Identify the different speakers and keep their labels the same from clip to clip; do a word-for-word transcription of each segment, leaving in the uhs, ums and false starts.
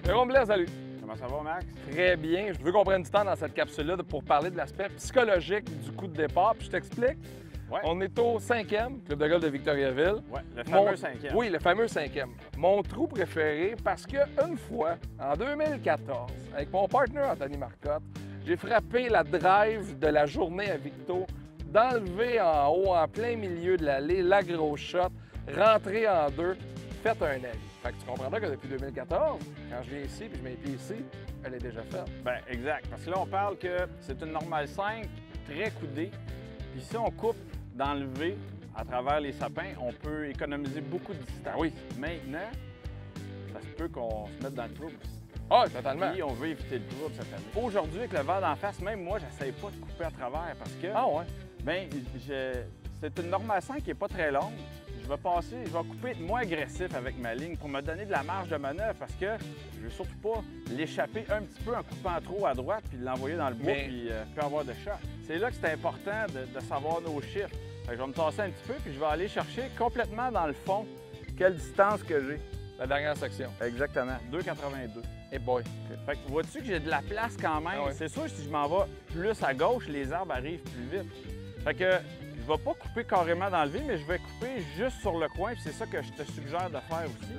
Speaker 1: Jérôme Blaise, salut.
Speaker 2: Comment ça va, Max?
Speaker 1: Très bien. Je veux qu'on prenne du temps dans cette capsule-là pour parler de l'aspect psychologique du coup de départ. Puis je t'explique.
Speaker 2: Ouais.
Speaker 1: On est au cinquième club de golf de Victoriaville.
Speaker 2: Ouais, le fameux
Speaker 1: Mon...
Speaker 2: cinquième.
Speaker 1: Oui, le fameux cinquième. Mon trou préféré parce qu'une fois, en deux mille quatorze, avec mon partenaire Anthony Marcotte, j'ai frappé la drive de la journée à Victo, d'enlever en haut, en plein milieu de l'allée, la grosse shot, rentrer en deux, fait un avis. Fait que tu comprendras que depuis deux mille quatorze, quand je viens ici puis je mets les pieds ici, elle est déjà faite.
Speaker 2: Bien, exact. Parce que là, on parle que c'est une normale cinq, très coudée. Puis si on coupe d'enlever à travers les sapins, on peut économiser beaucoup de distance.
Speaker 1: Ah oui.
Speaker 2: Maintenant, ça se peut qu'on se mette dans le trouble aussi.
Speaker 1: Ah, totalement.
Speaker 2: Puis on veut éviter le trouble cette année. Aujourd'hui, avec le vent d'en face, même moi, j'essaye pas de couper à travers parce que,
Speaker 1: Ah ouais?
Speaker 2: bien, je... c'est une normale cinq qui n'est pas très longue. Je vais passer, je vais couper être moins agressif avec ma ligne pour me donner de la marge de manœuvre parce que je veux surtout pas l'échapper un petit peu en coupant trop à droite puis l'envoyer dans le bois
Speaker 1: Mais...
Speaker 2: puis euh, plus avoir de shot. C'est là que c'est important de, de savoir nos chiffres. Fait que je vais me tasser un petit peu puis je vais aller chercher complètement dans le fond quelle distance que j'ai.
Speaker 1: La dernière section.
Speaker 2: Exactement, deux quatre-vingt-deux.
Speaker 1: Et boy.
Speaker 2: Fait que vois-tu que j'ai de la place quand même?
Speaker 1: Ah ouais.
Speaker 2: C'est sûr que si je m'en vais plus à gauche, les arbres arrivent plus vite. Fait que je vais pas couper carrément dans le vide, mais je vais couper juste sur le coin, puis c'est ça que je te suggère de faire aussi.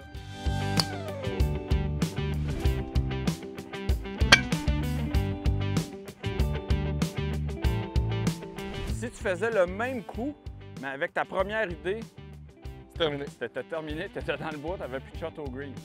Speaker 2: Si tu faisais le même coup, mais avec ta première idée,
Speaker 1: C'est terminé.
Speaker 2: t'étais terminé, t'étais dans le bois, t'avais plus de shot au green.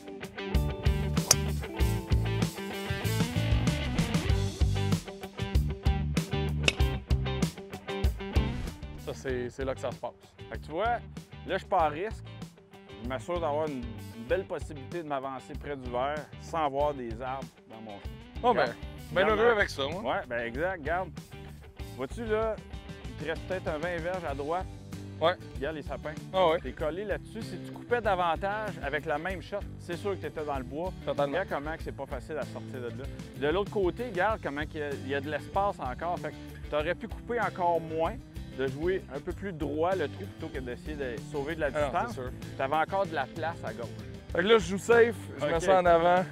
Speaker 1: Ça, c'est là que ça se passe.
Speaker 2: Fait que tu vois, là, je pars risque. Je m'assure d'avoir une, une belle possibilité de m'avancer près du verre sans avoir des arbres dans mon champ.
Speaker 1: Oh, ben, bien
Speaker 2: Regarde,
Speaker 1: heureux
Speaker 2: Max.
Speaker 1: avec ça, moi.
Speaker 2: Ouais, ben exact, regarde. Vois-tu là, il te reste peut-être un vingt verges à droite.
Speaker 1: Ouais.
Speaker 2: Regarde les sapins.
Speaker 1: Ah ouais,
Speaker 2: T'es collé là-dessus. Si tu coupais davantage avec la même shot, c'est sûr que tu étais dans le bois.
Speaker 1: totalement.
Speaker 2: Regarde comment que c'est pas facile à sortir de là. De l'autre côté, regarde comment il y, a, il y a de l'espace encore. Fait que tu aurais pu couper encore moins, de jouer un peu plus droit le trou plutôt que d'essayer de sauver de la
Speaker 1: Ah non,
Speaker 2: distance.
Speaker 1: c'est sûr.
Speaker 2: Tu avais encore de la place à gauche.
Speaker 1: Fait que là, je joue safe, je mets
Speaker 2: Ok.
Speaker 1: ça en avant.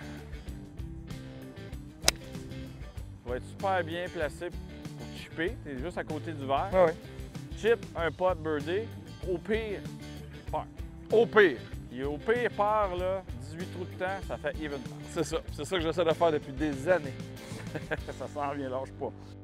Speaker 2: Tu vas être super bien placé pour chipper. Tu es juste à côté du verre.
Speaker 1: Ah ouais.
Speaker 2: Chip, un pot birdie. Au pire, part.
Speaker 1: Au pire,
Speaker 2: Et au pire, part, là, dix-huit trous de temps, ça fait even part.
Speaker 1: c'est ça. C'est ça que j'essaie de faire depuis des années.
Speaker 2: Ça s'en vient, lâche pas.